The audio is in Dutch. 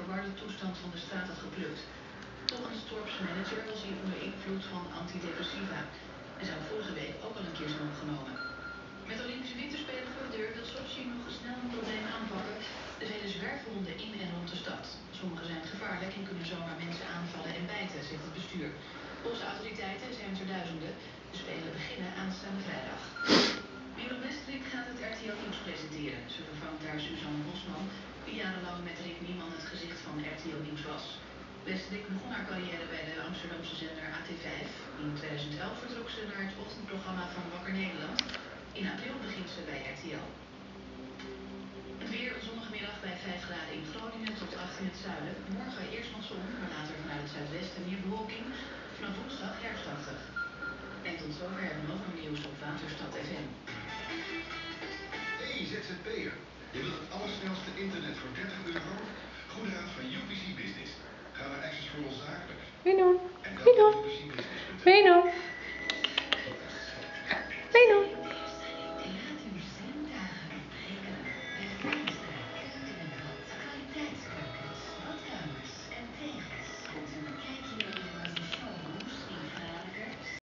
verwarde toestand van de straat had geplukt. Volgens dorpsmanager was hij onder invloed van antidepressiva en zou vorige week ook al een keer zijn opgenomen. Met Olympische Winterspelen voor de deur wil Sochi nog snel een probleem aanpakken. Er zijn zwerfhonden in en rond de stad. Sommige zijn gevaarlijk en kunnen zomaar mensen aanvallen en bijten, zegt het bestuur. Volgens de autoriteiten zijn het er duizenden. De Spelen beginnen aanstaande vrijdag. Milo Westrik gaat het RTL Nieuws presenteren. Ze vervangt daar Suzanne Bosman, die jarenlang met Rick Nieman het gezicht van RTL Nieuws was. Westrik begon haar carrière bij de Amsterdamse zender AT5. In 2011 vertrok ze naar het ochtendprogramma van Wakker Nederland. In april begint ze bij RTL. Het weer een zonnige middag bij 5 graden in Groningen tot 8 in het zuiden. Morgen eerst nog zon, maar later vanuit het zuidwesten meer bewolking. Vanaf woensdag herfstachtig. En tot zover het Novum-nieuws op Waterstad FM. Hey ZZP'er, je wilt het allersnelste internet voor €30? Goede raad van UPC Business. Ga naar Access for All Zakelijk. Wie doen? En dan UPC Business.